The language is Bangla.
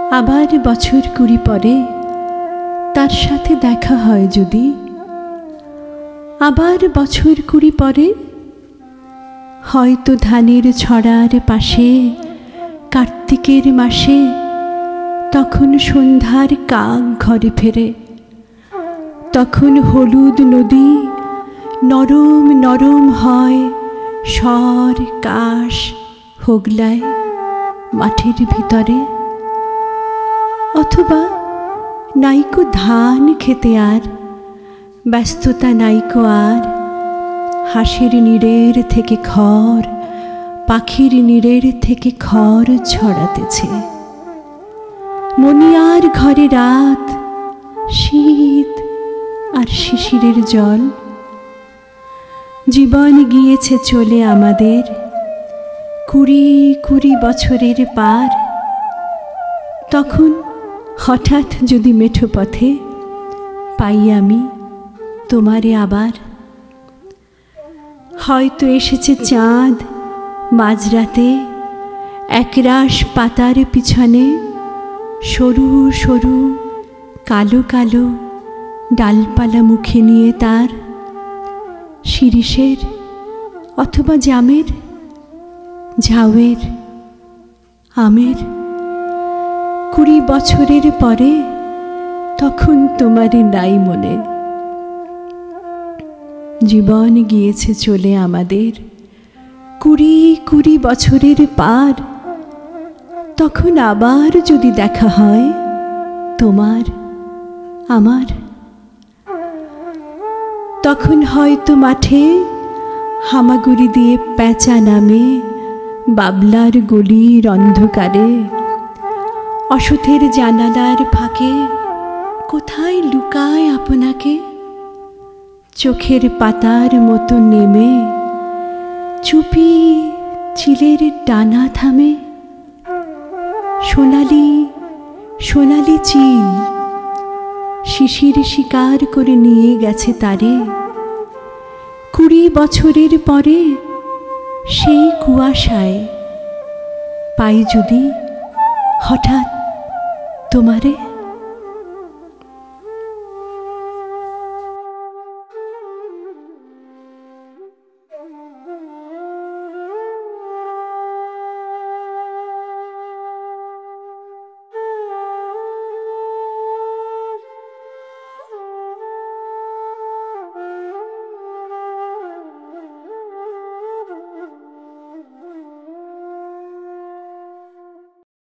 আবার বছর 20 পরে তার সাথে দেখা হয় যদি, আবার বছর 20 পরে হয়তো ধানের ছড়ার পাশে কার্তিকের মাসে, তখন সন্ধ্যার কাক ঘরে ফেরে, তখন হলুদ নদী নরম নরম হয় স্বর কাশ হোগলায় মাঠের ভিতরে। অথবা নাইকো ধান খেতে আর ব্যস্ততা নাইকো আর, হাঁসের নীড়ের থেকে খড়, পাখির নীড়ের থেকে খড় ছড়াতেছে। মনিয়ার ঘরে রাত, শীত আর শিশিরের জল। জীবন গিয়েছে চলে আমাদের 20 বছরের পার। তখন হঠাৎ যদি মেঠো পথে পাই আমি তোমারে আবার, হয়তো এসেছে চাঁদ মাঝরাতে একরাশ পাতার পিছনে, সরু সরু কালো কালো ডালপালা মুখে নিয়ে তার, শিরিষের অথবা জামের, ঝাউয়ের, আমের। 20 বছরের পরে তখন তোমারে নাই মনে। জীবন গিয়েছে চলে আমাদের 20 বছরের পার। তখন আবার যদি দেখা হয় তোমার আমার, তখন হয়তো মাঠে হামাগুড়ি দিয়ে পেঁচা নামে বাবলার গলির অন্ধকারে, অসথের জানালার ফাঁকে কোথায় লুকায় আপনাকে, চোখের পাতার মতো নেমে চুপি চিলের ডানা থামে। সোনালি সোনালি চিল শিশির শিকার করে নিয়ে গেছে তারে। 20 বছরের পরে সেই কুয়াশায় পাই যদি হঠাৎ তোমারে।